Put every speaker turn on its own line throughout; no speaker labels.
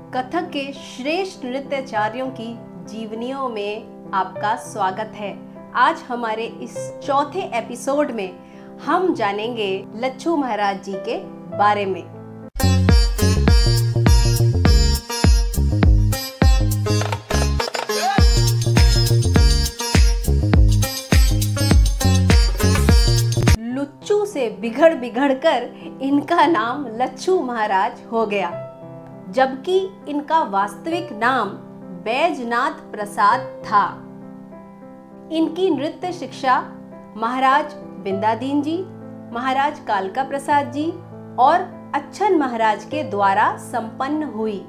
कथक के श्रेष्ठ नृत्याचार्यों की जीवनियों में आपका स्वागत है। आज हमारे इस चौथे एपिसोड में हम जानेंगे लच्छू महाराज जी के बारे में। लुच्चू से बिगड़ कर इनका नाम लच्छू महाराज हो गया, जबकि इनका वास्तविक नाम बैजनाथ प्रसाद था। इनकी नृत्य शिक्षा महाराज बिंदादीन जी, महाराज कालका प्रसाद जी और अच्छन महाराज के द्वारा संपन्न हुई।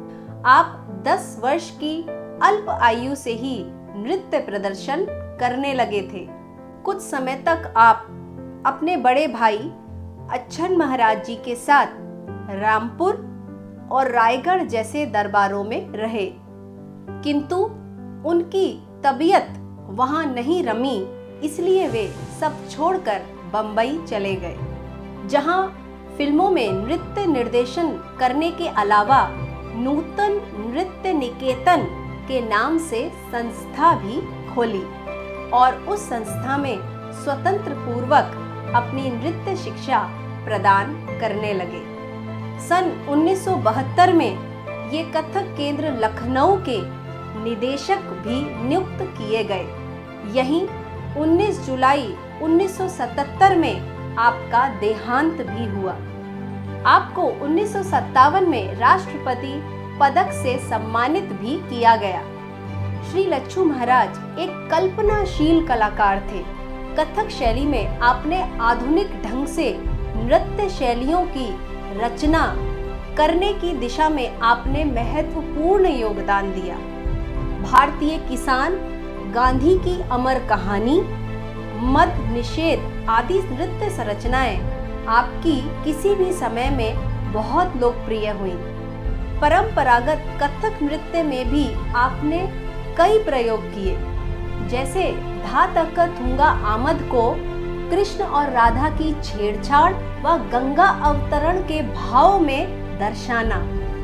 आप 10 वर्ष की अल्प आयु से ही नृत्य प्रदर्शन करने लगे थे। कुछ समय तक आप अपने बड़े भाई अच्छन महाराज जी के साथ रामपुर और रायगढ़ जैसे दरबारों में रहे, किंतु उनकी तबीयत वहां नहीं रमी, इसलिए वे सब छोड़कर बंबई चले गए, जहां फिल्मों में नृत्य निर्देशन करने के अलावा नूतन नृत्य निकेतन के नाम से संस्था भी खोली और उस संस्था में स्वतंत्र पूर्वक अपनी नृत्य शिक्षा प्रदान करने लगे। सन 1972 में ये कथक केंद्र लखनऊ के निदेशक भी नियुक्त किए गए। यहीं 19 जुलाई 1977 में आपका देहांत भी हुआ। आपको 1957 में राष्ट्रपति पदक से सम्मानित भी किया गया। श्री लच्छू महाराज एक कल्पनाशील कलाकार थे। कथक शैली में आपने आधुनिक ढंग से नृत्य शैलियों की रचना करने की दिशा में आपने महत्वपूर्ण योगदान दिया। भारतीय किसान, गांधी की अमर कहानी, मद निषेध आदि नृत्य संरचनाएं आपकी किसी भी समय में बहुत लोकप्रिय हुई। परंपरागत कथक नृत्य में भी आपने कई प्रयोग किए, जैसे धा तक थुंगा आमद को कृष्ण और राधा की छेड़छाड़ व गंगा अवतरण के भाव में दर्शाना।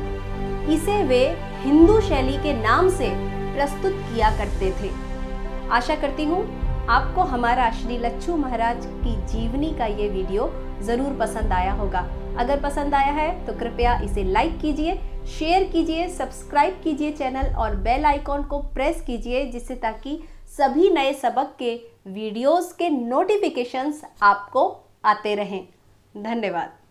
इसे वे हिंदू शैली के नाम से प्रस्तुत किया करते थे। आशा करती हूँ आपको हमारा श्री लच्छू महाराज की जीवनी का ये वीडियो जरूर पसंद आया होगा। अगर पसंद आया है तो कृपया इसे लाइक कीजिए, शेयर कीजिए, सब्सक्राइब कीजिए चैनल और बेल आइकॉन को प्रेस कीजिए, जिससे ताकि सभी नए सबक के वीडियोस के नोटिफिकेशंस आपको आते रहें। धन्यवाद।